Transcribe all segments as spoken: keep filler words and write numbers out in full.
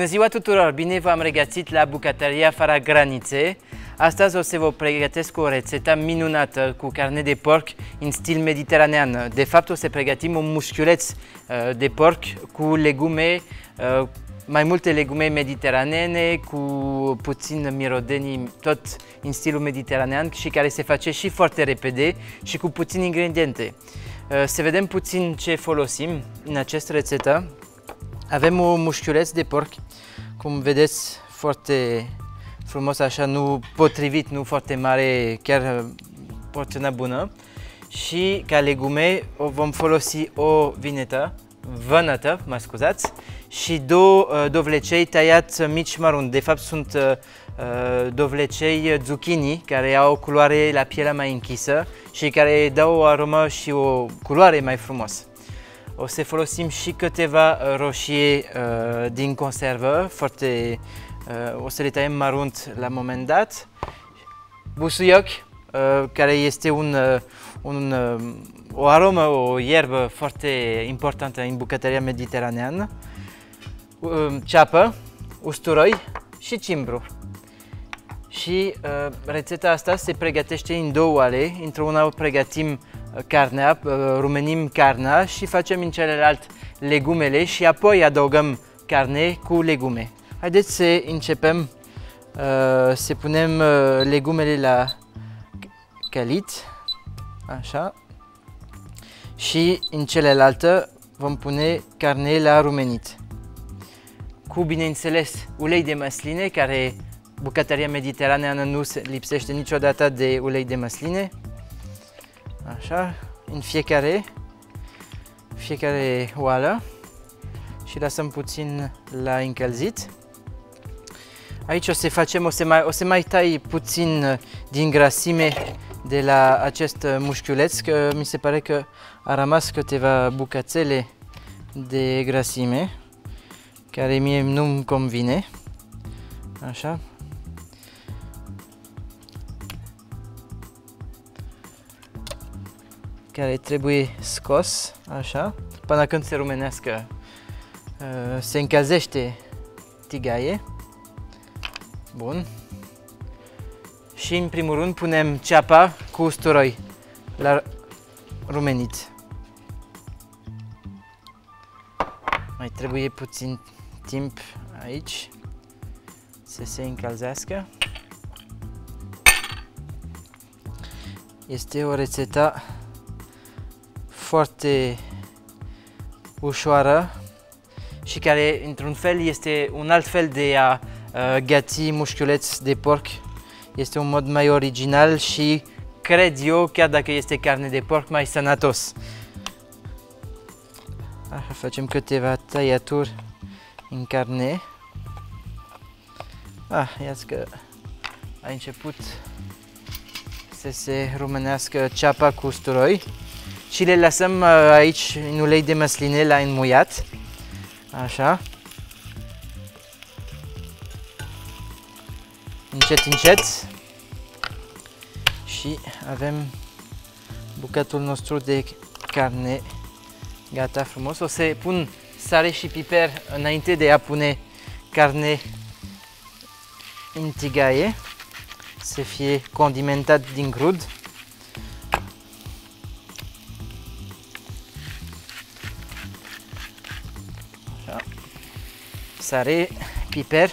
Bună ziua tuturor! Bine v-am regăsit la bucătăria Fără Granițe. Astăzi o să vă pregătesc o rețetă minunată cu carne de porc în stil mediteranean. De fapt, o să pregătim un mușchiuleț de porc cu legume, mai multe legume mediteranene, cu puțin mirodenii, tot în stilul mediteranean și care se face și foarte repede și cu puțini ingrediente. Să vedem puțin ce folosim în această rețetă. Avem un mușchiuleț de porc, cum vedeți, foarte frumos, așa, nu potrivit, nu foarte mare, chiar porțiunea bună. Și ca legume vom folosi o vinetă, vânătă, mă scuzați, și două uh, dovlecei tăiați mici mărunt. De fapt sunt uh, dovlecei zucchini care au o culoare la pielea mai închisă și care dau o aromă și o culoare mai frumos. O să folosim și câteva roșii uh, din conservă, foarte, uh, o să le tăiem mărunt la un moment dat. Busuioc, uh, care este un, uh, un, uh, o aromă, o ierbă foarte importantă în bucătăria mediteraneană. Uh, ceapă, usturoi și cimbru. Și uh, rețeta asta se pregătește în două oale. Într-una pregătim carnea, rumenim carnea și facem în celălalt legumele și apoi adăugăm carne cu legume. Haideți să începem uh, să punem uh, legumele la călit, așa, și în celălalt vom pune carne la rumenit. Cu, bineînțeles, ulei de măsline, care bucătăria mediteraneană nu se lipsește niciodată de ulei de măsline. Așa, în fiecare, fiecare oală și lăsăm puțin la încălzit. Aici o să facem, o să mai, o să mai tai puțin din grasime de la acest mușchiuleț, că mi se pare că a rămas câteva bucățele de grasime care mie nu-mi convine. Așa. Care trebuie scos, așa, până când se rumenească, se încălzește tigaie. Bun. Și în primul rând punem ceapa cu usturoi la rumenit. Mai trebuie puțin timp aici să se încălzească. Este o rețetă foarte ușoară și care, într-un fel, este un alt fel de a uh, găti mușchiuleț de porc. Este un mod mai original și, cred eu, chiar dacă este carne de porc, mai sănătos. Așa, facem câteva tăiaturi în carne. Ah, iați că a început să se rumenească ceapa cu usturoi. Și le lăsăm aici în ulei de măsline la înmuiat. Așa. Încet, încet. Și avem bucătul nostru de carne gata frumos. O să pun sare și piper înainte de a pune carne în tigaie, să fie condimentat din crud. Sare, piper,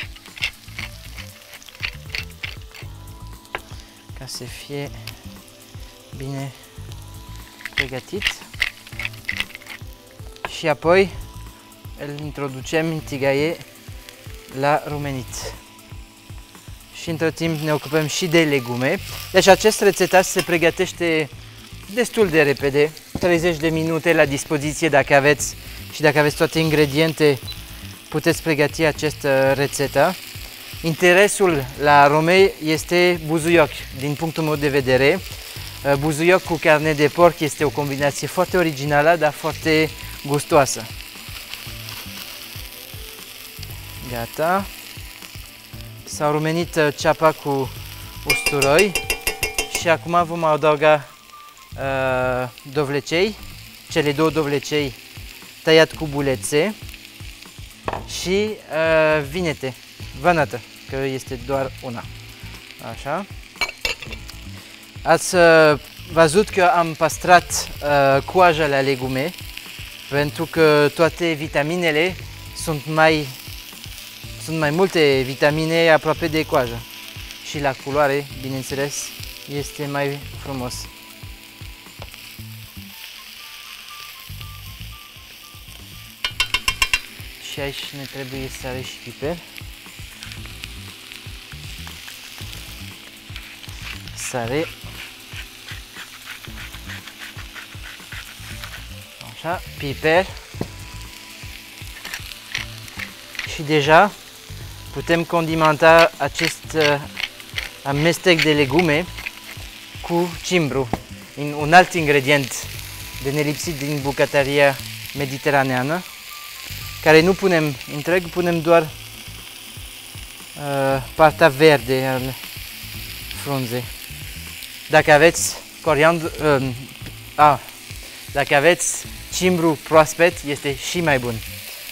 ca să fie bine pregătit. Și apoi îl introducem în tigaie la rumenit. Și între timp ne ocupăm și de legume. Deci această rețetă se pregătește destul de repede, treizeci de minute la dispoziție dacă aveți și dacă aveți toate ingrediente. Puteți pregăti această rețetă. Interesul la arome este busuioc, din punctul meu de vedere. Busuioc cu carne de porc este o combinație foarte originală, dar foarte gustoasă. Gata. S-a rumenit ceapa cu usturoi și acum vom adăuga uh, dovlecei, cele două dovlecei tăiat cu bulețe. și uh, vinete, vânătă, că este doar una. Așa. Ați uh, văzut că am păstrat uh, coaja la legume pentru că toate vitaminele sunt mai, sunt mai multe vitamine aproape de coajă și la culoare, bineînțeles, este mai frumos. Și aici ne trebuie sare și piper. Sare. Așa, piper. Și deja putem condimenta acest uh, amestec de legume cu cimbru, un alt ingredient de nelipsit din bucătăria mediteraneană, care nu punem întreg, punem doar uh, partea verde al frunzei. Dacă aveți coriandru, uh, ah, dacă aveți cimbru proaspăt, este și mai bun.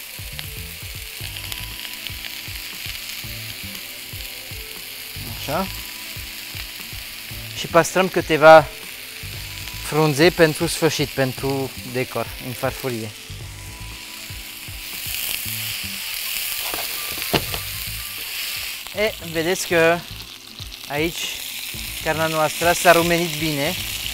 Așa. Și păstrăm câteva frunze pentru sfârșit, pentru decor, în farfurie. E, vedeți că aici carnea noastră s-a rumenit bine.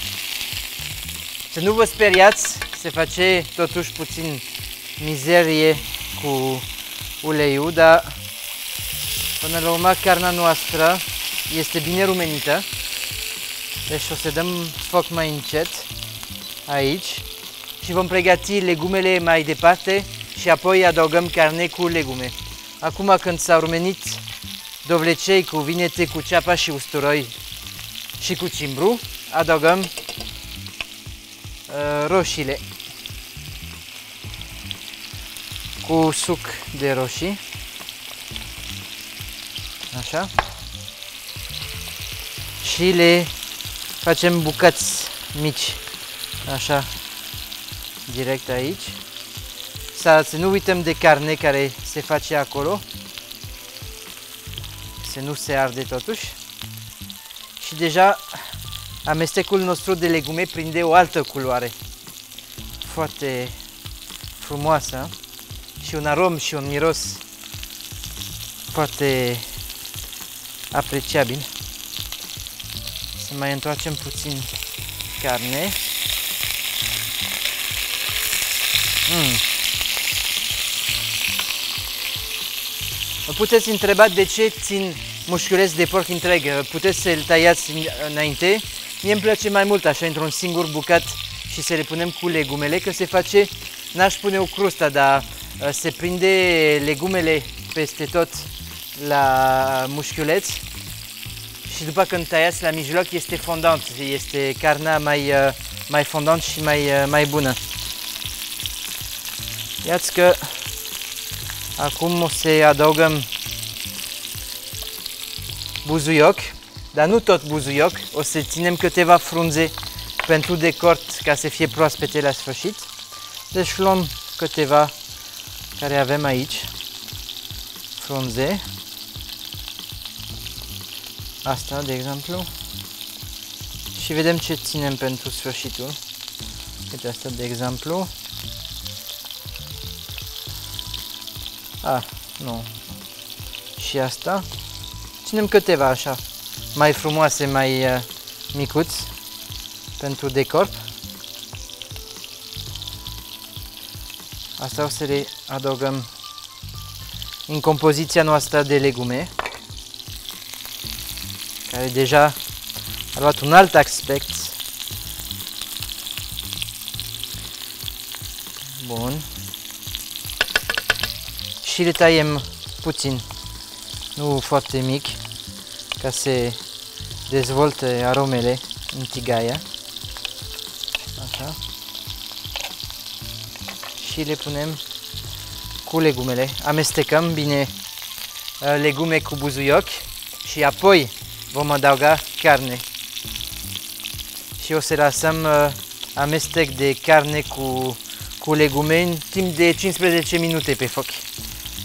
Să nu vă speriați, se face totuși puțin mizerie cu uleiul, dar până la urmă carnea noastră este bine rumenită. Deci o să dăm foc mai încet aici și vom pregăti legumele mai departe și apoi adăugăm carne cu legume. Acum când s-au rumenit dovlecei cu vinete, cu ceapa și usturoi și cu cimbru, adăugăm uh, roșiile cu suc de roșii. Așa. Și le facem bucăți mici, așa, direct aici. Să nu uităm de carne care se face acolo, să nu se arde totuși. Și deja amestecul nostru de legume prinde o altă culoare, foarte frumoasă și un arom și un miros foarte apreciabil. Să mai întoarcem puțin carne. Mm. Vă puteți întreba de ce țin mușchiuleț de porc întreg. Puteți să-l tăiați înainte. Mie îmi place mai mult așa, într-un singur bucat și să le punem cu legumele, că se face, n-aș pune o crustă, dar se prinde legumele peste tot la mușchiuleț. Și după când tăiați la mijloc este fondant, este carnea mai, mai fondant și mai, mai bună. Iați că acum o să adăugăm buzuioc, dar nu tot buzuioc, o să ținem câteva frunze pentru decor ca să fie proaspete la sfârșit. Deci luăm câteva care avem aici, frunze. Asta, de exemplu. Și vedem ce ținem pentru sfârșitul. Uite asta, de exemplu. Ah, nu. Și asta. Ținem câteva așa, mai frumoase, mai uh, micuți, pentru decor. Asta o să le adăugăm în compoziția noastră de legume, care deja a luat un alt aspect. Bun. Și le taiem puțin, nu foarte mic, ca să dezvolte aromele în tigaia. Așa. Și le punem cu legumele. Amestecăm bine legume cu buzuioc și apoi vom adăuga carne. Și o să lăsăm amestec de carne cu, cu legume în timp de cincisprezece minute pe foc.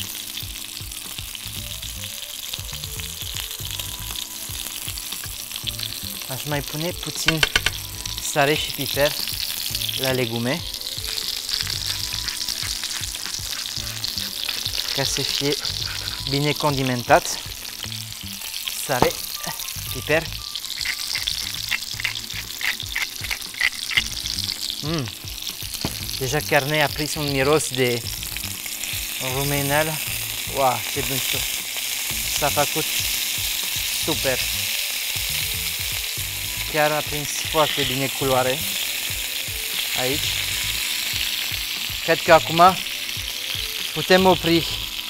aș mai pune puțin sare și piper la legume ca să fie bine condimentat. Sare, piper. Mm. Deja carnea a prins un miros de rumenel. Wow, ce bun s-a făcut super. Chiar a prins foarte bine culoare aici. Cred că acum putem opri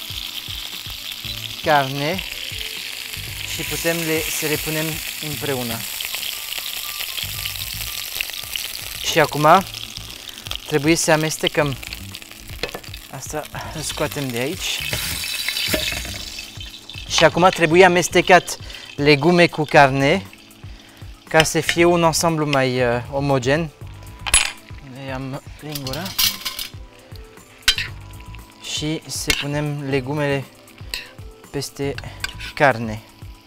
carne și putem le, să le punem împreună. Și acum trebuie să amestecăm. Asta îl scoatem de aici. Și acum trebuie amestecat legume cu carne ca să fie un ansamblu mai uh, omogen. Le iau lingura și să punem legumele peste carne.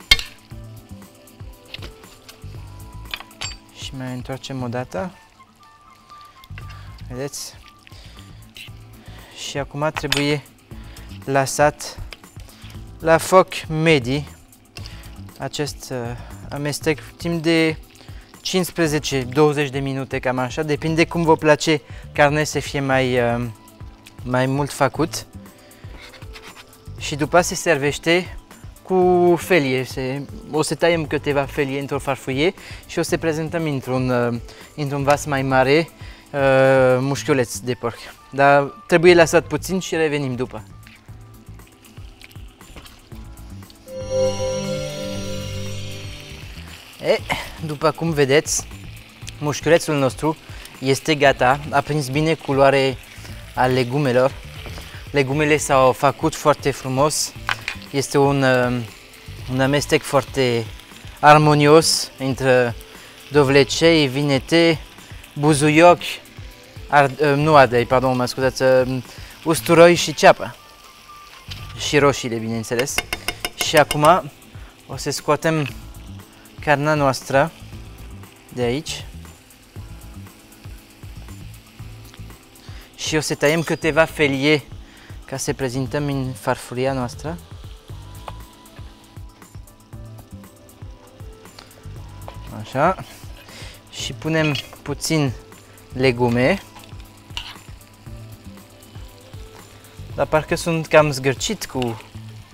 Și mai întoarcem o dată. Vedeți? Și acum trebuie lăsat la foc medii acest uh, amestec timp de cincisprezece douăzeci de minute, cam așa, depinde cum vă place carne să fie mai, uh, mai mult făcut. Și după se servește cu felie. Se, o să taiem câteva felie într-o farfurie și o să prezentăm într-un uh, într-un vas mai mare uh, mușchiuleț de porc. Dar trebuie lăsat puțin și revenim după. E, după cum vedeți, mușchiulețul nostru este gata, a prins bine culoare a legumelor. Legumele s-au făcut foarte frumos, este un, un amestec foarte armonios între dovlecei, vinete, buzuioc, ard, nu ardei, pardon, mă scuzați, usturoi și ceapă. Și roșiile, bineînțeles. Și acum o să scoatem carnea noastră de aici și o să taiem câteva felie ca să prezentăm în farfuria noastră. Așa. Și punem puțin legume. Dar parcă sunt cam zgârcit cu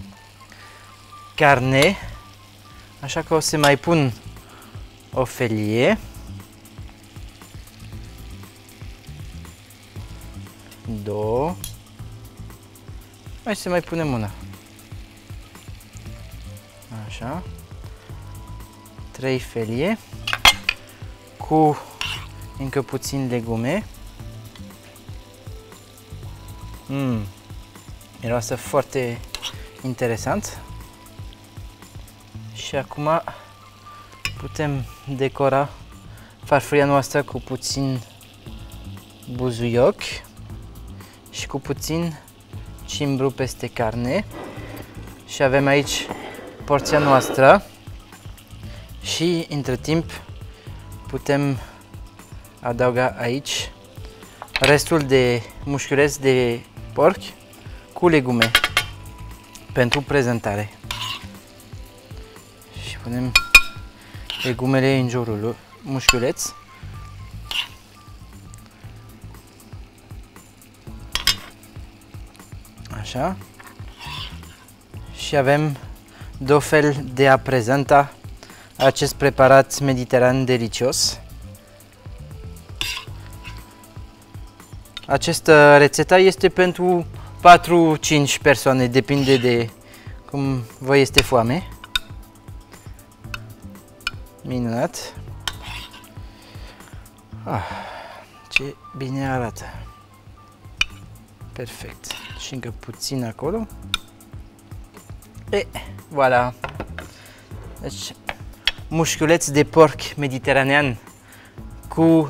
carne. Așa că o să mai pun o felie. Două. Hai să mai punem una. Așa. Trei felie. Cu încă puțin legume. Mm. Miroase foarte interesant. Și acum putem decora farfuria noastră cu puțin buzuioc și cu puțin cimbru peste carne. Și avem aici porția noastră și între timp putem adăuga aici restul de mușchiuleț de porc cu legume pentru prezentare. Și punem legumele în jurul mușchiuleț. Așa. Și avem două fel de a prezenta acest preparat mediteran delicios. Această rețetă este pentru patru cinci persoane, depinde de cum vă este foame. Minunat! Ah, ce bine arată! Perfect! Și încă puțin acolo. E, voilà! Deci, mușchiuleț de porc mediteranean cu uh,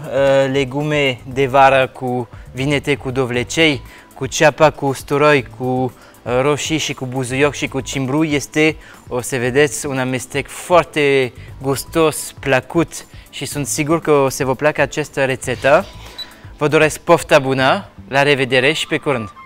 legume de vară, cu vinete cu dovlecei, cu ceapa cu usturoi, cu roșii și cu buzuioc și cu cimbru. Este, o să vedeți, un amestec foarte gustos, plăcut și sunt sigur că o să vă placă această rețetă. Vă doresc poftă bună, la revedere și pe curând!